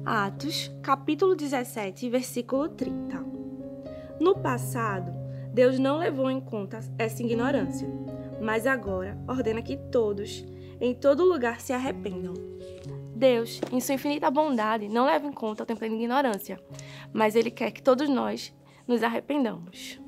Atos, capítulo 17, versículo 30. No passado, Deus não levou em conta essa ignorância, mas agora ordena que todos, em todo lugar, se arrependam. Deus, em sua infinita bondade, não leva em conta o tempo da ignorância, mas Ele quer que todos nós nos arrependamos.